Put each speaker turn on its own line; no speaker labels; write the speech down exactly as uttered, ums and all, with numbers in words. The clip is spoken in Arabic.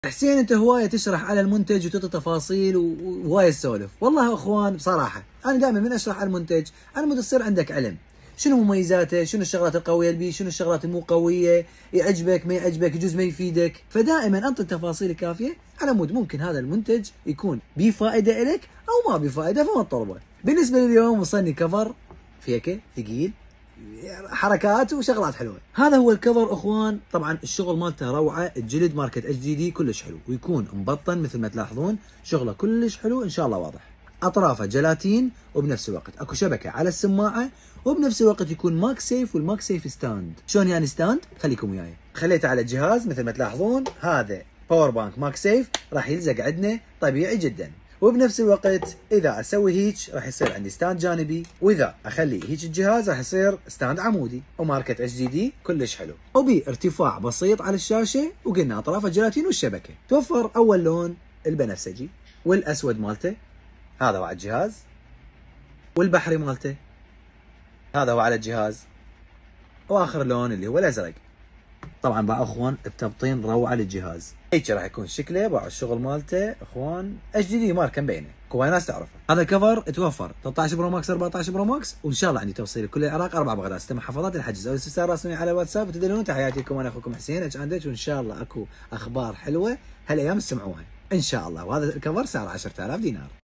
حسين انت هوايه تشرح على المنتج وتعطي تفاصيل وهوايه تسولف، والله يا اخوان بصراحه انا دائما من اشرح على المنتج على مود تصير عندك علم، شنو مميزاته، شنو الشغلات القويه اللي بيه، شنو الشغلات المو قويه، يعجبك ما يعجبك، يجوز ما يفيدك، فدائما انطي التفاصيل الكافيه على مود ممكن هذا المنتج يكون بيه فائده لك او ما بيه فائده فما تطلبه. بالنسبه لليوم وصلني كفر فيكه ثقيل، حركات وشغلات حلوه. هذا هو الكفر اخوان، طبعا الشغل مالته روعه، الجلد ماركه اتش دي دي كلش حلو ويكون مبطن مثل ما تلاحظون، شغله كلش حلو ان شاء الله واضح. اطرافه جلاتين وبنفس الوقت اكو شبكه على السماعه، وبنفس الوقت يكون ماك سيف، والماك سيف ستاند. شلون يعني ستاند؟ خليكم وياي. خليته على الجهاز مثل ما تلاحظون، هذا باور بانك ماك سيف راح يلزق عندنا طبيعي جدا، وبنفس الوقت اذا اسوي هيك راح يصير عندي ستاند جانبي، واذا اخلي هيك الجهاز راح يصير ستاند عمودي، وماركه اتش دي دي كلش حلو، وبي ارتفاع بسيط على الشاشه، وقلنا اطرافه جيلاتين والشبكه. توفر اول لون البنفسجي والاسود مالته، هذا هو على الجهاز، والبحري مالته هذا هو على الجهاز، واخر لون اللي هو الازرق. طبعا بقى اخوان بتبطين روعه للجهاز، هيك راح يكون شكله بعد الشغل مالته اخوان. اتش دي دي ماركه مبينه، كواي ناس تعرفه. هذا الكفر توفر ثلاثة عشر برو ماكس أربعة عشر برو ماكس، وان شاء الله عندي توصيل لكل العراق اربع بغداد ست محافظات. الحجز او الاستفسار راسلوني على الواتساب وتدلون. تحياتي لكم، انا اخوكم حسين اتش اندج، وان شاء الله اكو اخبار حلوه هالايام تسمعوها ان شاء الله. وهذا الكفر سعره عشرة آلاف دينار.